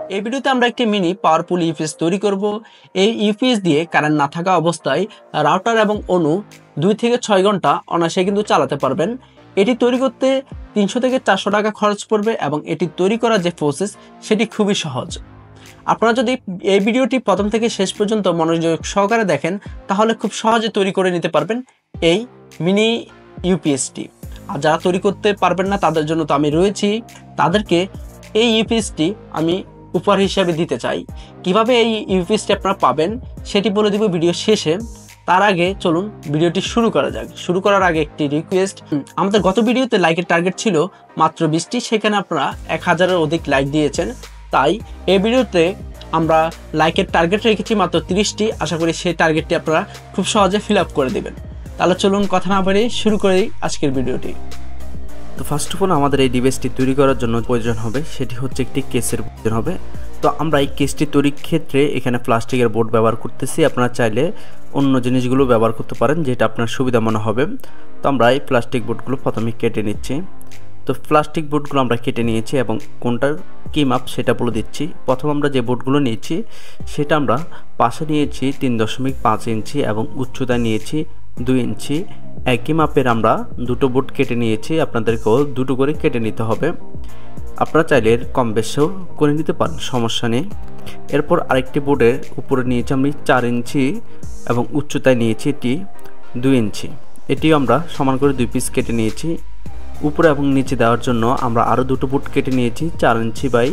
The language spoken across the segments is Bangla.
এই ভিডিওতে আমরা একটি মিনি পাওয়ারফুল ইউপিএস তৈরি করব। এই ইউপিএস দিয়ে কারেন্ট না থাকা অবস্থায় রাউটার এবং অনু 2 থেকে 6 ঘন্টা অনায়াসে কিন্তু চালাতে পারবেন। এটি তৈরি করতে 300 থেকে 400 টাকা খরচ পড়বে এবং এটি তৈরি করার যে প্রসেস সেটি খুবই সহজ। আপনারা যদি এই ভিডিওটি প্রথম থেকে শেষ পর্যন্ত মনোযোগ সহকারে দেখেন তাহলে খুব সহজে তৈরি করে নিতে পারবেন এই মিনি ইউপিএসটি। আর যারা তৈরি করতে পারবেন না তাদের জন্য তো আমি রয়েছি, তাদেরকে এই ইউপিএসটি আমি উপহার হিসাবে দিতে চাই। কিভাবে এই ইউপিএসটি আপনারা পাবেন সেটি বলে দিব ভিডিও শেষে। তার আগে চলুন ভিডিওটি শুরু করা যাক। শুরু করার আগে একটি রিকোয়েস্ট, আমাদের গত ভিডিওতে লাইকের টার্গেট ছিল মাত্র 20টি, সেখানে আপনারা 1000-এর অধিক লাইক দিয়েছেন। তাই এই ভিডিওতে আমরা লাইকের টার্গেট রেখেছি মাত্র 30টি। আশা করি সেই টার্গেটটি আপনারা খুব সহজে ফিল আপ করে দেবেন। তাহলে চলুন কথা না বাড়িয়ে শুরু করি আজকের ভিডিওটি। তো ফার্স্ট অফ অল আমাদের এই ডিভাইসটি তৈরি করার জন্য প্রয়োজন হবে সেটি হচ্ছে একটি কেসের প্রয়োজন হবে। তো আমরা এই কেসটি তৈরির ক্ষেত্রে এখানে প্লাস্টিকের বোর্ড ব্যবহার করতেছি। আপনারা চাইলে অন্য জিনিসগুলো ব্যবহার করতে পারেন যেটা আপনার সুবিধা মনে হবে। তো আমরা এই প্লাস্টিক বোর্ডগুলো প্রথমে কেটে নিচ্ছি। তো প্লাস্টিক বোর্ডগুলো আমরা কেটে নিয়েছি এবং কোনটার কী মাপ সেটা বলে দিচ্ছি। প্রথম আমরা যে বোর্ডগুলো নিয়েছি সেটা আমরা পাশে নিয়েছি 3.5 ইঞ্চি এবং উচ্চতায় নিয়েছি 2 ইঞ্চি। একই মাপের আমরা দুটো বোর্ড কেটে নিয়েছি, আপনাদেরকেও দুটো করে কেটে নিতে হবে। আপনারা চাইলে কম বেশিও করে নিতে পারেন, সমস্যা নেই। এরপর আরেকটি বোর্ডের উপরে নিয়েছি আমি 4 ইঞ্চি এবং উচ্চতায় নিয়েছি এটি 2 ইঞ্চি। এটিও আমরা সমান করে 2 পিস কেটে নিয়েছি। উপরে এবং নিচে দেওয়ার জন্য আমরা আরও দুটো বোর্ড কেটে নিয়েছি 4 ইঞ্চি বাই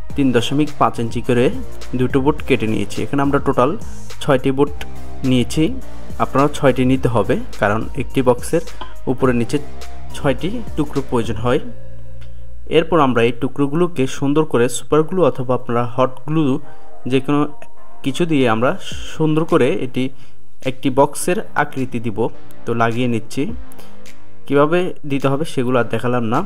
3.5 ইঞ্চি করে দুটো বোর্ড কেটে নিয়েছি। এখানে আমরা টোটাল 6টি বোর্ড নিয়েছি। আপনারা 6টি নিতে হবে কারণ একটি বক্সের উপরে নিচে 6টি টুকরো প্রয়োজন হয়। এরপর আমরা এই টুকরোগুলোকে সুন্দর করে সুপার গ্লু অথবা আপনারা হট গ্লু যে কোনো কিছু দিয়ে আমরা সুন্দর করে এটি একটি বক্সের আকৃতি দিব। তো লাগিয়ে নিচ্ছি। কিভাবে দিতে হবে সেগুলো আর দেখালাম না।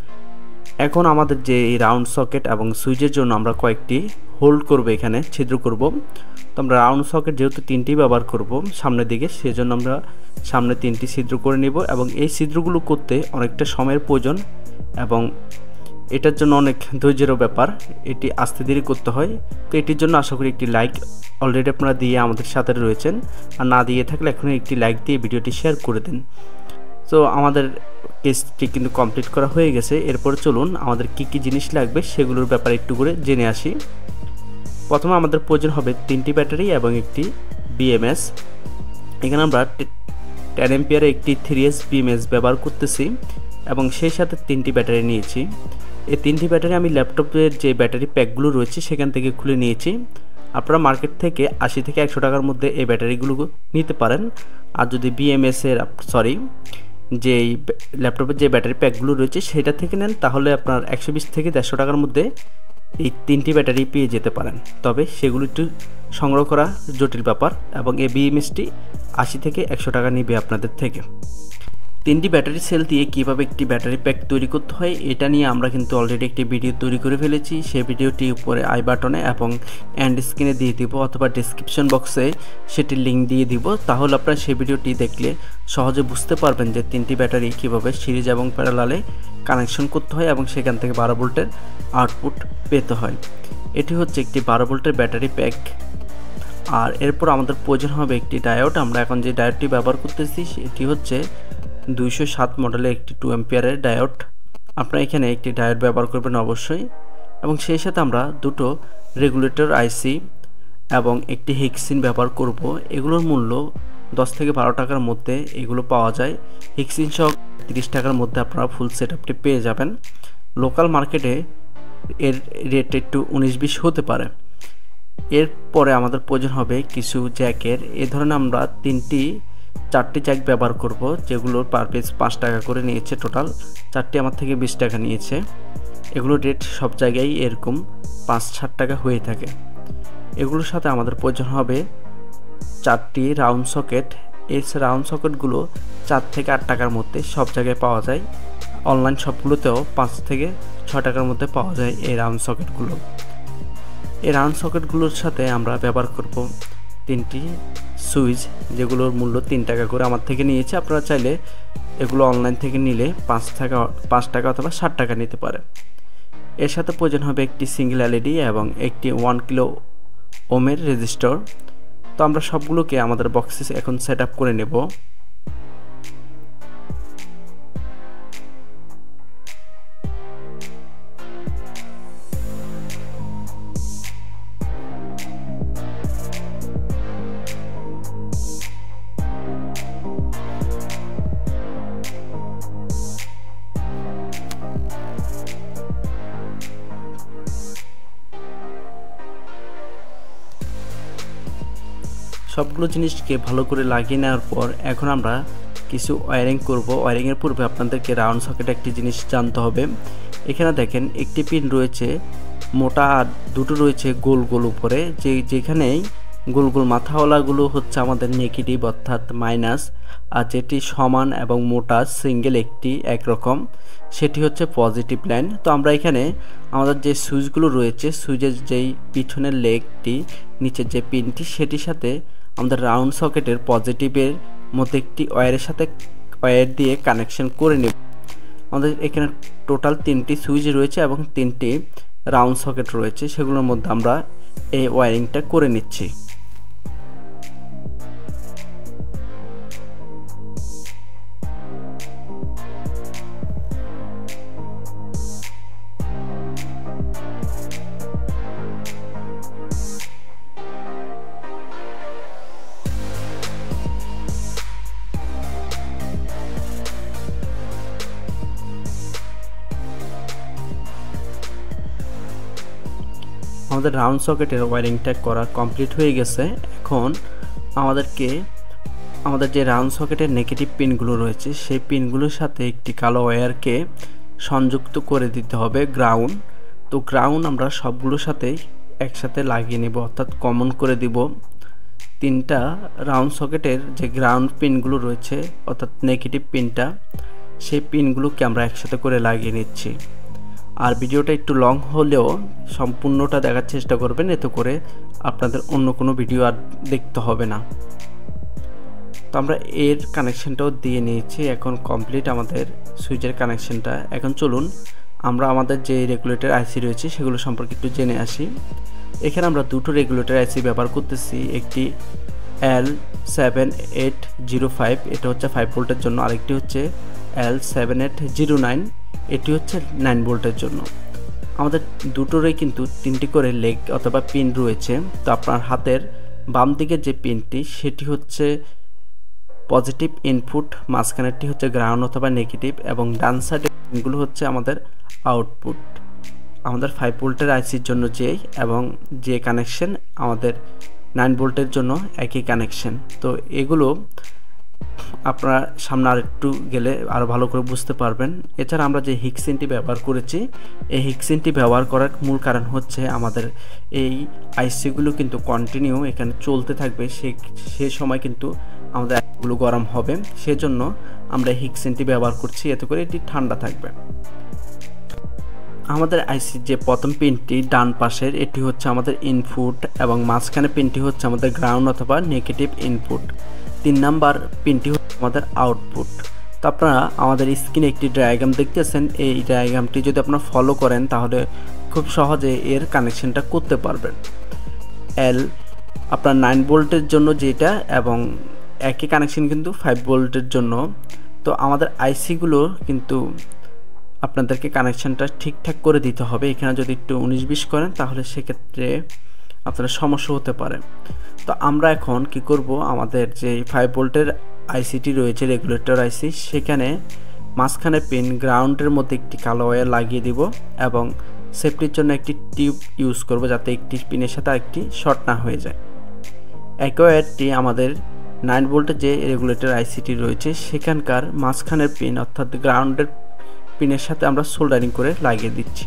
এখন আমাদের যে এই রাউন্ড সকেট এবং সুইচের জন্য আমরা কয়েকটি হোল্ড করব, এখানে ছিদ্র করব। তো আমরা রাউন্ড সকেট যেহেতু 3টি ব্যবহার করব সামনের দিকে, সেজন্য আমরা সামনে 3টি ছিদ্র করে নেব এবং এই ছিদ্রগুলো করতে অনেকটা সময়ের প্রয়োজন এবং এটার জন্য অনেক ধৈর্যেরও ব্যাপার। এটি আস্তে ধীরে করতে হয়। তো এটির জন্য আশা করি একটি লাইক অলরেডি আপনারা দিয়ে আমাদের সাথে রয়েছেন, আর না দিয়ে থাকলে এখনই একটি লাইক দিয়ে ভিডিওটি শেয়ার করে দিন। তো আমাদের কেসটি কিন্তু কমপ্লিট করা হয়ে গেছে। এরপর চলুন আমাদের কি কি জিনিস লাগবে সেগুলোর ব্যাপারে একটু করে জেনে আসি। প্রথমে আমাদের প্রয়োজন হবে 3টি ব্যাটারি এবং একটি বিএমএস। এখানে আমরা 10 এম্পিয়ারের একটি 3S বিএমএস ব্যবহার করতেছি এবং সেই সাথে 3টি ব্যাটারি নিয়েছি। এই 3টি ব্যাটারি আমি ল্যাপটপের যে ব্যাটারি প্যাকগুলো রয়েছে সেখান থেকে খুলে নিয়েছি। আপনারা মার্কেট থেকে 80 থেকে 100 টাকার মধ্যে এই ব্যাটারিগুলো নিতে পারেন। আর যদি বিএমএসের যে ল্যাপটপের যে ব্যাটারি প্যাকগুলো রয়েছে সেটা থেকে নেন তাহলে আপনার 120 থেকে 150 টাকার মধ্যে এই 3টি ব্যাটারি পেয়ে যেতে পারেন। তবে সেগুলো একটু সংগ্রহ করা জটিল ব্যাপার এবং এই বিএমএসটি 80 থেকে 100 টাকা নেবে আপনাদের থেকে। 3টি ব্যাটারি সেল দিয়ে কীভাবে একটি ব্যাটারি প্যাক তৈরি করতে হয় এটা নিয়ে আমরা কিন্তু অলরেডি একটি ভিডিও তৈরি করে ফেলেছি। সেই ভিডিওটি উপরে আই বাটনে এবং এন্ড স্ক্রিনে দিয়ে দিব অথবা ডেসক্রিপশন বক্সে সেটির লিঙ্ক দিয়ে দিব। তাহলে আপনারা সেই ভিডিওটি দেখলে সহজে বুঝতে পারবেন যে 3টি ব্যাটারি কীভাবে সিরিজ এবং প্যারালালে কানেকশন করতে হয় এবং সেখান থেকে 12 ভোল্টের আউটপুট পেতে হয়। এটি হচ্ছে একটি 12 ভোল্টের ব্যাটারি প্যাক। আর এরপর আমাদের প্রয়োজন হবে একটি ডায়োড। আমরা এখন যে ডায়োডটি ব্যবহার করতেছি সেটি হচ্ছে 207 মডেলের একটি 2 এম্পিয়ারের ডায়োড। আপনারা এখানে একটি ডায়োড ব্যবহার করবেন অবশ্যই। এবং সেই সাথে আমরা দুটো রেগুলেটর আইসি এবং একটি হেক্সিন ব্যবহার করব। এগুলোর মূল্য 10 থেকে 12 টাকার মধ্যে এগুলো পাওয়া যায়। হেক্সিন সহ 30 টাকার মধ্যে আপনারা ফুল সেটআপটি পেয়ে যাবেন। লোকাল মার্কেটে এর রেট একটু 19-20 হতে পারে। এরপরে আমাদের প্রয়োজন হবে কিছু জ্যাকের। এ ধরনের আমরা 4টি জ্যাক ব্যবহার করব, যেগুলোর পার পিস 5 টাকা করে নিয়েছে। টোটাল 4টি আমার থেকে 20 টাকা নিয়েছে। এগুলোর রেট সব জায়গায় এরকম 5-7 টাকা হয়ে থাকে। এগুলোর সাথে আমাদের প্রয়োজন হবে 4টি রাউন্ড সকেট। এই রাউন্ড সকেটগুলো 4 থেকে 8 টাকার মধ্যে সব জায়গায় পাওয়া যায়। অনলাইন শপগুলোতেও 5 থেকে 6 টাকার মধ্যে পাওয়া যায় এই রাউন্ড সকেটগুলো। এই রাউন্ড সকেটগুলোর সাথে আমরা ব্যবহার করব 3টি সুইচ, যেগুলোর মূল্য 3 টাকা করে আমার থেকে নিয়েছে। আপনারা চাইলে এগুলো অনলাইন থেকে নিলে 5 টাকা অথবা 60 টাকা নিতে পারে। এর সাথে প্রয়োজন হবে একটি সিঙ্গেল এলইডি এবং একটি 1 কিলো ওমের রেজিস্টর। তো আমরা সবগুলোকে আমাদের বক্সে এখন সেট আপ করে নেব। সবগুলো জিনিসকে ভালো করে লাগিয়ে নেওয়ার পর এখন আমরা কিছু ওয়্যারিং করব। ওয়্যারিংয়ের পূর্বে আপনাদেরকে রাউন্ড সকেট একটি জিনিস জানতে হবে। এখানে দেখেন একটি পিন রয়েছে মোটা আর দুটো রয়েছে গোল গোল উপরে, যেখানেই গোল গোল মাথাওয়ালাগুলো হচ্ছে আমাদের নেগেটিভ অর্থাৎ মাইনাস, আর যেটি সমান এবং মোটা সিঙ্গেল একটি একরকম সেটি হচ্ছে পজিটিভ লাইন। তো আমরা এখানে আমাদের যে সুইচগুলো রয়েছে, সুইচের যেই পিছনের লেগটি নিচের যে পিনটি সেটির সাথে আমাদের রাউন্ড সকেটের পজিটিভের মধ্যে একটি ওয়্যারের সাথে ওয়্যার দিয়ে কানেকশন করে নেব। আমাদের এখানে টোটাল 3টি সুইচ রয়েছে এবং 3টি রাউন্ড সকেট রয়েছে, সেগুলোর মধ্যে আমরা এই ওয়্যারিংটা করে নিচ্ছি। আমাদের রাউন্ড সকেটের ওয়্যারিংটা করা কমপ্লিট হয়ে গেছে। এখন আমাদেরকে আমাদের যে রাউন্ড সকেটের নেগেটিভ পিনগুলো রয়েছে সেই পিনগুলোর সাথে একটি কালো ওয়্যারকে সংযুক্ত করে দিতে হবে গ্রাউন্ড। তো গ্রাউন্ড আমরা সবগুলোর সাথেই একসাথে লাগিয়ে নেব, অর্থাৎ কমন করে দিব। 3টা রাউন্ড সকেটের যে গ্রাউন্ড পিনগুলো রয়েছে অর্থাৎ নেগেটিভ পিনটা, সেই পিনগুলোকে আমরা একসাথে করে লাগিয়ে নিচ্ছি। আর ভিডিওটা একটু লং হলেও সম্পূর্ণটা দেখার চেষ্টা করবেন, এতে করে আপনাদের অন্য কোনো ভিডিও আর দেখতে হবে না। তো আমরা এর কানেকশনটাও দিয়ে নিয়েছি, এখন কমপ্লিট আমাদের সুইচের কানেকশনটা। এখন চলুন আমরা আমাদের যে রেগুলেটর আইসি রয়েছে সেগুলো সম্পর্কে একটু জেনে আসি। এখানে আমরা দুটো রেগুলেটর আইসি ব্যবহার করতেছি, একটি L7805, এটা হচ্ছে 5 ভোল্টের জন্য, আরেকটি হচ্ছে L7809, এটি হচ্ছে 9 ভোল্টের জন্য। আমাদের দুটোরই কিন্তু 3টি করে লেগ অথবা পিন রয়েছে। তো আপনার হাতের বাম দিকের যে পিনটি সেটি হচ্ছে পজিটিভ ইনপুট, মাঝখানেরটি হচ্ছে গ্রাউন্ড অথবা নেগেটিভ, এবং ডান সাইডের পিনগুলো হচ্ছে আমাদের আউটপুট। আমাদের 5 ভোল্টের আইসির জন্য যেই এবং যে কানেকশন আমাদের 9 ভোল্টের জন্য একই কানেকশন। তো এগুলো আপনারা সামনে আর একটু গেলে আরও ভালো করে বুঝতে পারবেন। এছাড়া আমরা যে হিক্সিনটি ব্যবহার করেছি, এই হিক্সিনটি ব্যবহার করার মূল কারণ হচ্ছে আমাদের এই আইসিগুলো কিন্তু কন্টিনিউ এখানে চলতে থাকবে, সেই সময় কিন্তু আমাদের আইসিগুলো গরম হবে, সেজন্য আমরা হিক্সিনটি ব্যবহার করছি, এতে করে এটি ঠান্ডা থাকবে। আমাদের আইসির যে প্রথম পিনটি ডান পাশের, এটি হচ্ছে আমাদের ইনপুট এবং মাঝখানে পিনটি হচ্ছে আমাদের গ্রাউন্ড অথবা নেগেটিভ ইনপুট। 3 নাম্বার পিনটি হচ্ছে আমাদের আউটপুট। তো আপনারা আমাদের স্ক্রিনে একটি ডায়াগ্রাম দেখতেছেন, এই ডায়াগ্রামটি যদি আপনারা ফলো করেন তাহলে খুব সহজে এর কানেকশনটা করতে পারবেন। আপনার 9 ভোল্টের জন্য যেটা এবং একই কানেকশন কিন্তু 5 ভোল্টের জন্য। তো আমাদের আইসিগুলো কিন্তু আপনাদেরকে কানেকশনটা ঠিকঠাক করে দিতে হবে। এখানে যদি একটু 19-20 করেন তাহলে সেক্ষেত্রে আপনার সমস্যা হতে পারে। তো আমরা এখন কি করব, আমাদের যে 5 ভোল্টের আইসিটি রয়েছে রেগুলেটর আইসি, সেখানে মাঝখানে পিন গ্রাউন্ডের মধ্যে একটি কালো ওয়্যার লাগিয়ে দিব এবং সেফটির জন্য একটি টিউব ইউজ করব, যাতে একটি পিনের সাথে আরেকটি শর্ট না হয়ে যায়। এক ওয়্যারটি আমাদের 9 ভোল্টের যে রেগুলেটর আইসিটি রয়েছে সেখানকার মাঝখানের পিন অর্থাৎ গ্রাউন্ডের পিনের সাথে আমরা সোল্ডারিং করে লাগিয়ে দিচ্ছি।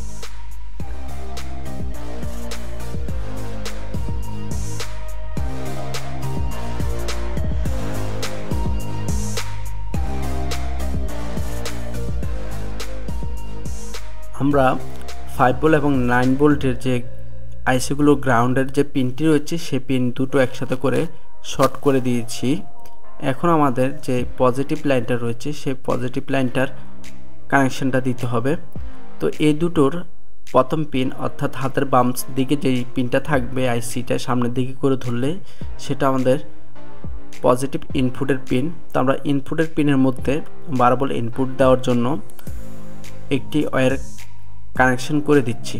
আমরা 5 ভোল্ট এবং 9 ভোল্টের যে আইসিগুলো গ্রাউন্ডের যে পিনটি রয়েছে সেই পিন দুটো একসাথে করে শর্ট করে দিয়েছি। এখন আমাদের যে পজিটিভ লাইনটা রয়েছে সেই পজিটিভ লাইনটার কানেকশনটা দিতে হবে। তো এই দুটোর প্রথম পিন অর্থাৎ হাতের বাম দিকে যেই পিনটা থাকবে আইসিটা সামনের দিকে করে ধরলে সেটা আমাদের পজিটিভ ইনপুটের পিন। তো আমরা ইনপুটের পিনের মধ্যে 12 ভোল্ট ইনপুট দেওয়ার জন্য একটি ওয়্যার কানেকশন করে দিচ্ছি।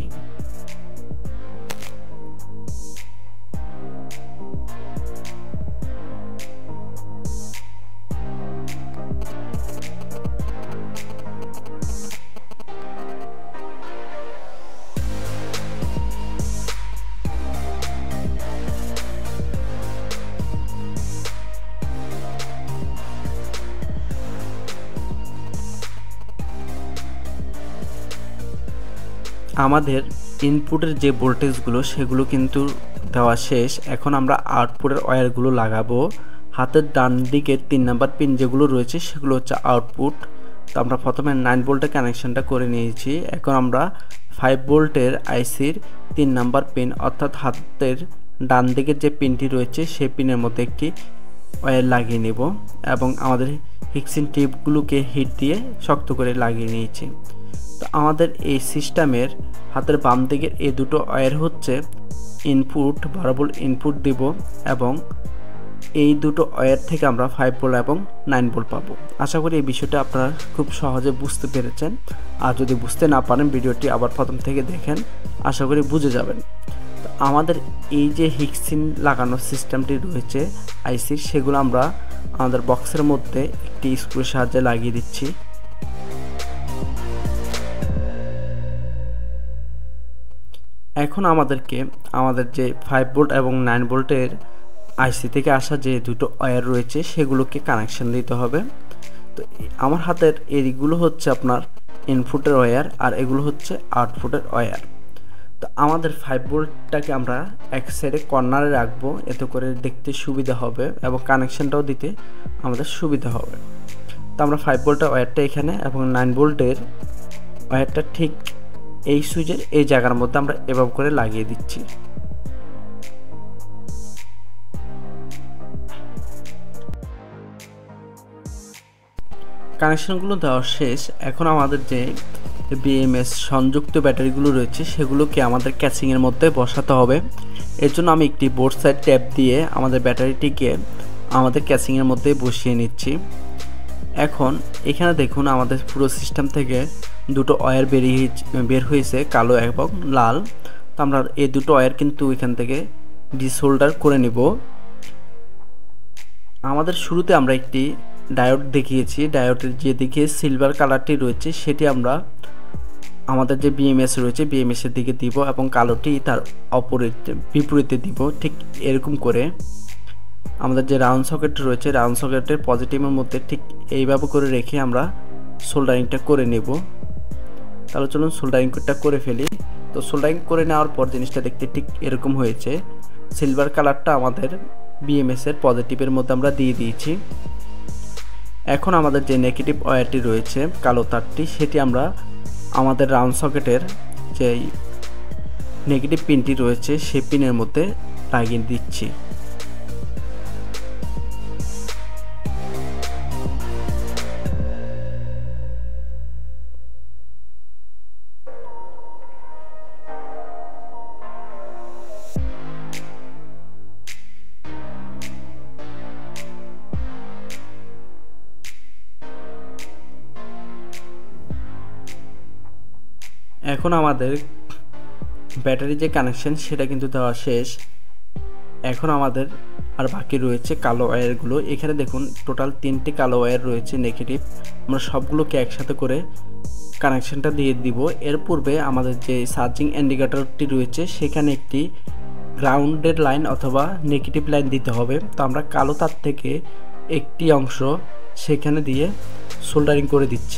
আমাদের ইনপুটের যে ভোল্টেজগুলো সেগুলো কিন্তু দেওয়া শেষ। এখন আমরা আউটপুটের ওয়্যারগুলো লাগাবো। হাতের ডান দিকের 3 নাম্বার পিন যেগুলো রয়েছে সেগুলো হচ্ছে আউটপুট। তো আমরা প্রথমে 9 ভোল্টের কানেকশনটা করে নিয়েছি। এখন আমরা 5 ভোল্টের আইসির 3 নাম্বার পিন অর্থাৎ হাতের ডান দিকের যে পিনটি রয়েছে সেই পিনের মধ্যে একটি ওয়্যার লাগিয়ে নেব এবং আমাদের হিক্সিন টিপগুলোকে হিট দিয়ে শক্ত করে লাগিয়ে নিয়েছি। তো আমাদের এই সিস্টেমের হাতের বাম দিকের এই দুটো ওয়্যার হচ্ছে ইনপুট, 12 ভোল্ট ইনপুট দিব এবং এই দুটো ওয়্যার থেকে আমরা 5 ভোল্ট এবং 9 ভোল্ট পাবো। আশা করি এই বিষয়টা আপনারা খুব সহজে বুঝতে পেরেছেন। আর যদি বুঝতে না পারেন ভিডিওটি আবার প্রথম থেকে দেখেন, আশা করি বুঝে যাবেন। তো আমাদের এই যে হিক্সিন লাগানোর সিস্টেমটি রয়েছে আইসির, সেগুলো আমরা আমাদের বক্সের মধ্যে একটি স্ক্রুর সাহায্যে লাগিয়ে দিচ্ছি। এখন আমাদেরকে আমাদের যে 5 ভোল্ট এবং 9 ভোল্টের আইসি থেকে আসা যে দুটো ওয়্যার রয়েছে সেগুলোকে কানেকশন দিতে হবে। তো আমার হাতের এইগুলো হচ্ছে আপনার ইনপুটের ওয়্যার আর এগুলো হচ্ছে আউটপুটের ওয়্যার। তো আমাদের 5 ভোল্টটাকে আমরা এক সাইডে কর্নারে রাখবো, এতে করে দেখতে সুবিধা হবে এবং কানেকশনটাও দিতে আমাদের সুবিধা হবে। তো আমরা 5 ভোল্টের ওয়্যারটা এখানে এবং 9 ভোল্টের ওয়্যারটা ঠিক এই সুইচের এই জায়গার মধ্যে আমরা এভাবে করে লাগিয়ে দিচ্ছি। কানেকশনগুলো দেওয়া শেষ। এখন আমাদের যে বিএমএস সংযুক্ত ব্যাটারিগুলো রয়েছে সেগুলোকে আমাদের ক্যাচিংয়ের মধ্যে বসাতে হবে। এর জন্য আমি একটি বোর্ড সাইড ট্যাপ দিয়ে আমাদের ব্যাটারিটিকে আমাদের ক্যাচিংয়ের মধ্যে বসিয়ে নিচ্ছি। এখন এখানে দেখুন আমাদের পুরো সিস্টেম থেকে দুটো ওয়্যার বের হয়েছে, কালো এবং লাল। তো আমরা এই দুটো ওয়্যার কিন্তু এখান থেকে ডিসোল্ডার করে নিব। আমাদের শুরুতে আমরা একটি ডায়োড দেখিয়েছি, ডায়োডের যেদিকে সিলভার কালারটি রয়েছে সেটি আমরা আমাদের যে বিএমএস রয়েছে বিএমএসের দিকে দিব এবং কালোটি তার বিপরীতে দিব। ঠিক এরকম করে আমাদের যে রাউন্ড সকেট রয়েছে রাউন্ড সকেটের পজিটিভের মধ্যে ঠিক এইভাবে করে রেখে আমরা সোল্ডারিংটা করে নেব। তাহলে চলুন সোল্ডারিংটা করে ফেলি। তো সোল্ডারিং করে নেওয়ার পর জিনিসটা দেখতে ঠিক এরকম হয়েছে। সিলভার কালারটা আমাদের বিএমএসের পজিটিভের মধ্যে আমরা দিয়ে দিয়েছি। এখন আমাদের যে নেগেটিভ ওয়্যারটি রয়েছে কালো তারটি, সেটি আমরা আমাদের রাউন্ড সকেটের যে নেগেটিভ পিনটি রয়েছে সেই পিনের মধ্যে লাগিয়ে দিচ্ছি। এখন আমাদের ব্যাটারি যে কানেকশন সেটা কিন্তু দেওয়া শেষ। এখন আমাদের আর বাকি রয়েছে কালো ওয়্যারগুলো। এখানে দেখুন টোটাল 3টি কালো ওয়্যার রয়েছে নেগেটিভ। আমরা সবগুলোকে একসাথে করে কানেকশনটা দিয়ে দিব। এর পূর্বে আমাদের যে চার্জিং ইন্ডিকেটরটি রয়েছে সেখানে একটি গ্রাউন্ডের লাইন অথবা নেগেটিভ লাইন দিতে হবে। তো আমরা কালো তার থেকে একটি অংশ সেখানে দিয়ে সোল্ডারিং করে দিচ্ছি।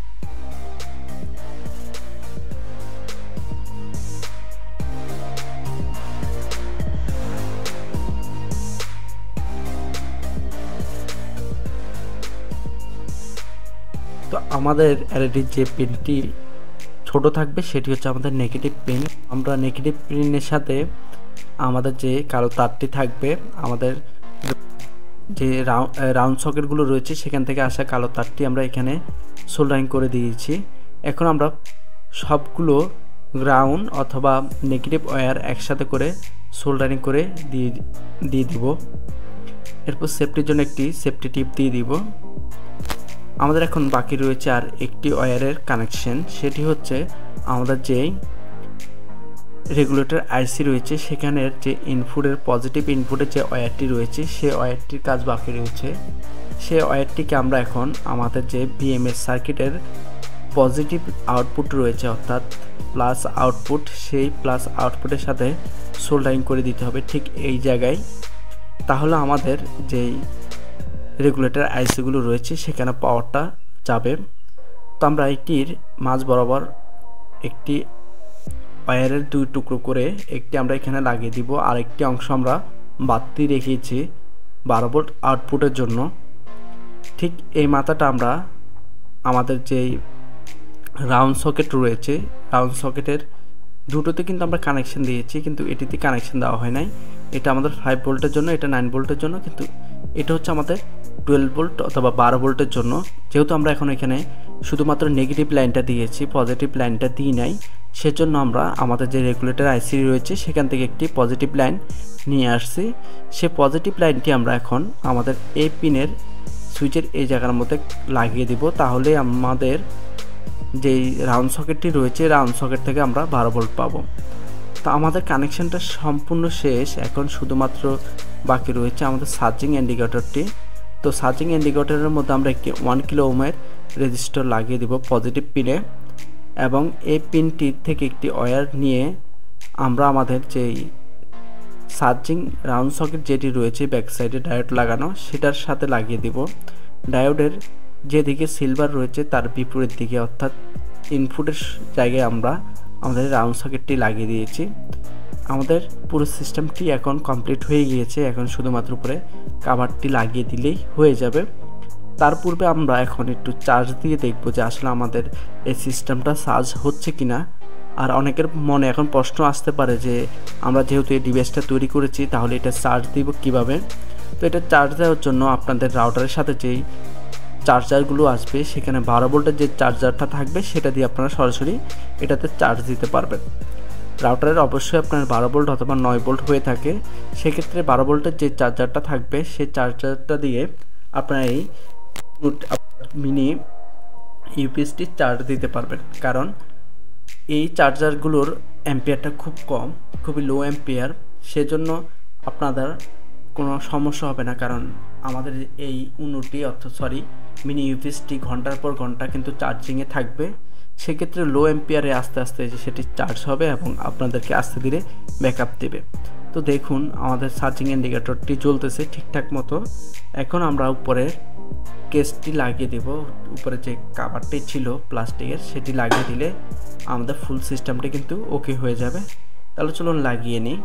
তো আমাদের এলইডির যে পিনটি ছোট থাকবে সেটি হচ্ছে আমাদের নেগেটিভ পিন। আমরা নেগেটিভ পিনের সাথে আমাদের যে কালো তারটি থাকবে, আমাদের যে রাউন্ড সকেটগুলো রয়েছে সেখান থেকে আসা কালো তারটি আমরা এখানে সোল্ডারিং করে দিয়েছি। এখন আমরা সবগুলো গ্রাউন্ড অথবা নেগেটিভ ওয়্যার একসাথে করে সোল্ডারিং করে দিয়ে দিব। এরপর সেফটির জন্য একটি সেফটি টিপ দিয়ে দিব। আমাদের এখন বাকি রয়েছে আর একটি ওয়্যারের কানেকশন, সেটি হচ্ছে আমাদের যেই রেগুলেটর আইসি রয়েছে সেখানের যে ইনপুটের পজিটিভ ইনপুটের যে ওয়্যারটি রয়েছে সেই ওয়্যারটির কাজ বাকি রয়েছে। সেই ওয়্যারটিকে আমরা এখন আমাদের যে বিএমএস সার্কিটের পজিটিভ আউটপুট রয়েছে অর্থাৎ প্লাস আউটপুট, সেই প্লাস আউটপুটের সাথে সোল্ডারিং করে দিতে হবে ঠিক এই জায়গায়। তাহলে আমাদের যেই রেগুলেটর আইসিগুলো রয়েছে সেখানে পাওয়ারটা যাবে। তো আমরা এটির মাঝ বরাবর একটি ওয়্যারের 2 টুকরো করে একটি আমরা এখানে লাগিয়ে দিব, আর একটি অংশ আমরা বাড়তি রেখেছি 12 ভোল্ট আউটপুটের জন্য। ঠিক এই মাথাটা আমরা আমাদের যেই রাউন্ড সকেট রয়েছে রাউন্ড সকেটের দুটোতে কিন্তু আমরা কানেকশন দিয়েছি, কিন্তু এটিতে কানেকশন দেওয়া হয় নাই। এটা আমাদের 5 ভোল্টের জন্য, এটা 9 ভোল্টের জন্য, কিন্তু এটা হচ্ছে আমাদের 12 ভোল্ট অথবা 12 ভোল্টের জন্য। যেহেতু আমরা এখন এখানে শুধুমাত্র নেগেটিভ লাইনটা দিয়েছি, পজিটিভ লাইনটা দিই নাই, সেজন্য আমরা আমাদের যে রেগুলেটর আইসি রয়েছে সেখান থেকে একটি পজিটিভ লাইন নিয়ে আসছি। সে পজিটিভ লাইনটি আমরা এখন আমাদের এই পিনের সুইচের এই জায়গার মধ্যে লাগিয়ে দিব। তাহলে আমাদের যেই রাউন্ড সকেটটি রয়েছে রাউন্ড সকেট থেকে আমরা 12 ভোল্ট পাবো। তো আমাদের কানেকশনটা সম্পূর্ণ শেষ। এখন শুধুমাত্র বাকি রয়েছে আমাদের চার্জিং ইন্ডিকেটরটি। তো চার্জিং ইন্ডিকেটরের মধ্যে আমরা একটি 1 কিলো ওহমের রেজিস্টার লাগিয়ে দিব পজিটিভ পিনে, এবং এই পিনটি থেকে একটি ওয়্যার নিয়ে আমরা আমাদের যেই চার্জিং রাউন্ড সকেট যেটি রয়েছে ব্যাক সাইডে ডায়োড লাগানো সেটার সাথে লাগিয়ে দিব। ডায়োডের যেদিকে সিলভার রয়েছে তার বিপরীত দিকে অর্থাৎ ইনপুটের জায়গায় আমরা আমাদের রাউন্ড সকেটটি লাগিয়ে দিয়েছি। আমাদের পুরো সিস্টেমটি এখন কমপ্লিট হয়ে গিয়েছে। এখন শুধুমাত্র উপরে কভারটি লাগিয়ে দিলেই হয়ে যাবে। তার পূর্বে আমরা এখন একটু চার্জ দিয়ে দেখব যে আসলে আমাদের এই সিস্টেমটা চার্জ হচ্ছে কিনা। আর অনেকের মনে এখন প্রশ্ন আসতে পারে যে আমরা যেহেতু এই ডিভাইসটা তৈরি করেছি তাহলে এটা চার্জ দিব কিভাবে। তো এটা চার্জ দেওয়ার জন্য আপনাদের রাউটারের সাথে যেই চার্জারগুলো আসবে সেখানে 12 ভোল্টের যে চার্জারটা থাকবে সেটা দিয়ে আপনারা সরাসরি এটাতে চার্জ দিতে পারবেন। রাউটারের অবশ্যই আপনার 12 ভোল্ট অথবা 9 ভোল্ট হয়ে থাকে, সেক্ষেত্রে 12 ভোল্টের যে চার্জারটা থাকবে সেই চার্জারটা দিয়ে আপনারা এই মিনি ইউপিএসটি চার্জ দিতে পারবেন। কারণ এই চার্জারগুলোর অ্যাম্পিয়ারটা খুব কম, খুবই লো অ্যাম্পিয়ার, সেজন্য আপনাদের কোনো সমস্যা হবে না। কারণ আমাদের এই মিনি ইউপিএসটি ঘন্টার পর ঘন্টা কিন্তু চার্জিংয়ে থাকবে। সেক্ষেত্রে লো অ্যাম্পিয়ারে আস্তে আস্তে সেটি চার্জ হবে এবং আপনাদেরকে আস্তে ধীরে ব্যাকআপ দেবে। তো দেখুন আমাদের চার্জিং ইন্ডিকেটরটি জ্বলতেছে ঠিকঠাক মতো। এখন আমরা উপরে কেসটি লাগিয়ে দেব, উপরে যে কাভারটি ছিল প্লাস্টিকের সেটি লাগিয়ে দিলে আমাদের ফুল সিস্টেমটি কিন্তু ওকে হয়ে যাবে। তাহলে চলুন লাগিয়ে নিই।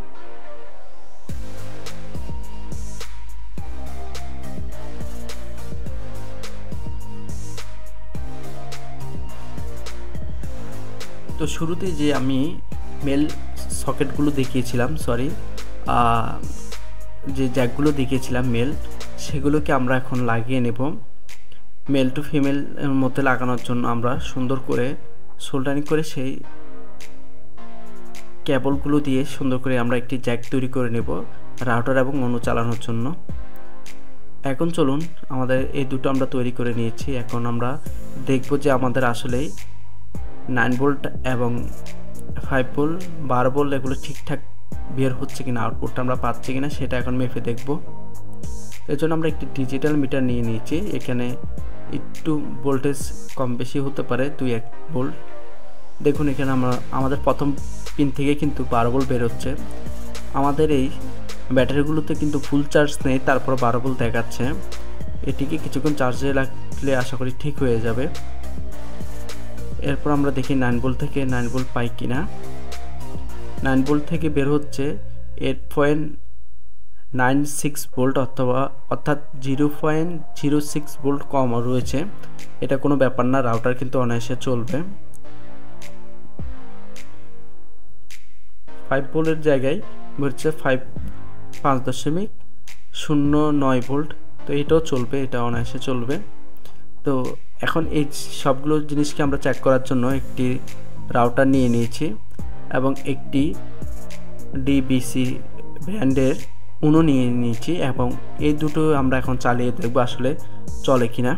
তো শুরুতে যে আমি মেল সকেটগুলো দেখিয়েছিলাম, যে জ্যাকগুলো দেখিয়েছিলাম মেল, সেগুলোকে আমরা এখন লাগিয়ে নেব। মেল টু ফিমেল মধ্যে লাগানোর জন্য আমরা সুন্দর করে সোল্ডারিং করে সেই কেবলগুলো দিয়ে সুন্দর করে আমরা একটি জ্যাক তৈরি করে নেব রাউটার এবং অন্য চালানোর জন্য। এখন চলুন আমাদের এই দুটো আমরা তৈরি করে নিয়েছি। এখন আমরা দেখব যে আমাদের আসলেই 9 ভোল্ট এবং 5 ভোল্ট 12 ভোল্ট এগুলো ঠিকঠাক বের হচ্ছে কিনা, আউটপুটটা আমরা পাচ্ছি কিনা সেটা এখন মেপে দেখব। এর জন্য আমরা একটি ডিজিটাল মিটার নিয়ে নিয়েছি। এখানে একটু ভোল্টেজ কম বেশি হতে পারে, 2-1 ভোল্ট। দেখুন এখানে আমাদের প্রথম পিন থেকে কিন্তু 12 ভোল্ট বের হচ্ছে। আমাদের এই ব্যাটারিগুলোতে কিন্তু ফুল চার্জ নেই, তারপর 12 ভোল্ট দেখাচ্ছে। এটিকে কিছুক্ষণ চার্জে রাখলে আশা করি ঠিক হয়ে যাবে। এরপর আমরা দেখি 9 ভোল্ট থেকে 9 ভোল্ট পাই কিনা। 9 ভোল্ট থেকে বের হচ্ছে 8.96 ভোল্ট অর্থাৎ 0.06 ভোল্ট কম রয়েছে। এটা কোনো ব্যাপার না, রাউটার কিন্তু অনায়াসে চলবে। 5 ভোল্টের জায়গায় হচ্ছে 5.09 ভোল্ট, তো এটাও চলবে, এটা অনায়াসে চলবে। তো এখন এই সবগুলো জিনিসকে আমরা চেক করার জন্য একটি রাউটার নিয়ে নিয়েছি। এবং একটি ডিবিসি ব্র্যান্ডের উনো নিয়ে নিয়েছি এবং এই দুটো আমরা এখন চালিয়ে দেখব আসলে চলে কিনা।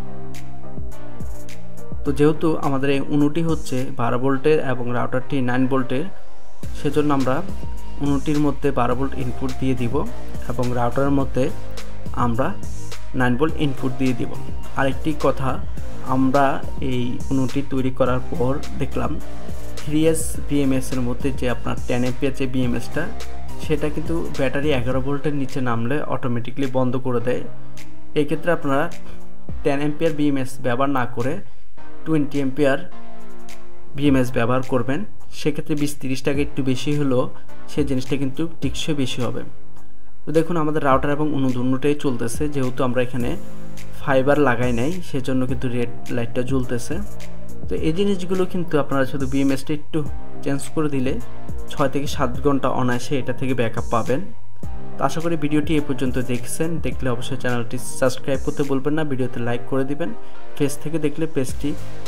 তো যেহেতু আমাদের এই উনোটি হচ্ছে 12 ভোল্টের এবং রাউটারটি 9 ভোল্টের, সেজন্য আমরা উনোটির মধ্যে 12 ভোল্ট ইনপুট দিয়ে দিব এবং রাউটারের মধ্যে আমরা 9 ভোল্ট ইনপুট দিয়ে দিব। আরেকটি কথা, আমরা এই উনোটি তৈরি করার পর দেখলাম 3S BMS এর মধ্যে যে আপনার 10 এমপিয়ার যে BMSটা, সেটা কিন্তু ব্যাটারি 11 ভোল্টের নিচে নামলে অটোমেটিকলি বন্ধ করে দেয়। এক্ষেত্রে আপনারা 10 এমপিয়ার BMS ব্যবহার না করে 20 এমপিয়ার BMS ব্যবহার করবেন। সেক্ষেত্রে 20-30 টাকা একটু বেশি হলেও সেই জিনিসটা কিন্তু টিকসই বেশি হবে। তো দেখুন আমাদের রাউটার এবং উনো দুটোটাই চলতেছে, যেহেতু আমরা এখানে ফাইবার লাগাই নাই সেজন্য কিন্তু রেড লাইটটা জ্বলতেছে। তো এই জিনিসগুলো কিন্তু আপনারা শুধু BMSটা একটু চেঞ্জ করে দিলে 6 থেকে 7 ঘন্টা অনায়াসে এটা থেকে ব্যাকআপ পাবেন। তো আশা করি ভিডিওটি এ পর্যন্ত দেখছেন, দেখলে অবশ্যই চ্যানেলটি সাবস্ক্রাইব করতে বলবেন না, ভিডিওতে লাইক করে দিবেন, পেজ থেকে দেখলে পেজটি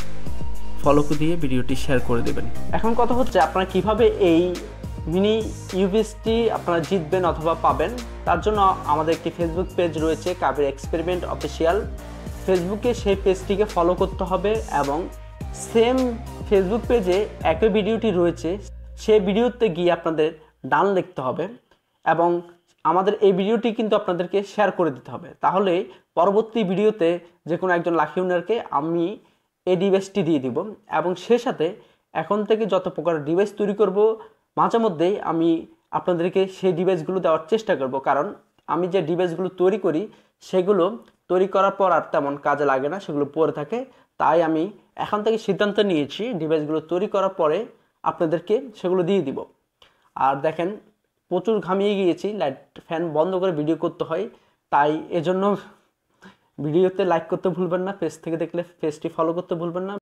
ফলো দিয়ে ভিডিওটি শেয়ার করে দেবেন। এখন কথা হচ্ছে আপনারা কিভাবে এই মিনি ইউপিএসটি আপনারা জিতবেন অথবা পাবেন। তার জন্য আমাদের একটি ফেসবুক পেজ রয়েছে, কাবির এক্সপেরিমেন্ট অফিসিয়াল। ফেসবুকে সেই পেজটিকে ফলো করতে হবে এবং সেম ফেসবুক পেজে একই ভিডিওটি রয়েছে, সেই ভিডিওতে গিয়ে আপনাদের ডান লিখতে হবে এবং আমাদের এই ভিডিওটি কিন্তু আপনাদেরকে শেয়ার করে দিতে হবে। তাহলে পরবর্তী ভিডিওতে যে কোনো একজন লাকি উইনারকে আমি এই ডিভাইসটি দিয়ে দিব এবং সে সাথে এখন থেকে যত প্রকার ডিভাইস তৈরি করব মাঝে মধ্যেই আমি আপনাদেরকে সেই ডিভাইসগুলো দেওয়ার চেষ্টা করব, কারণ আমি যে ডিভাইসগুলো তৈরি করি সেগুলো তৈরি করার পর আর তেমন কাজে লাগে না, সেগুলো পড়ে থাকে। তাই আমি এখন থেকে সিদ্ধান্ত নিয়েছি ডিভাইসগুলো তৈরি করার পরে আপনাদেরকে সেগুলো দিয়ে দিব। আর দেখেন প্রচুর ঘামিয়ে গিয়েছি, লাইট ফ্যান বন্ধ করে ভিডিও করতে হয়, তাই এজন্য ভিডিওতে লাইক করতে ভুলবেন না, পেজ থেকে দেখলে পেজটি ফলো করতে ভুলবেন না।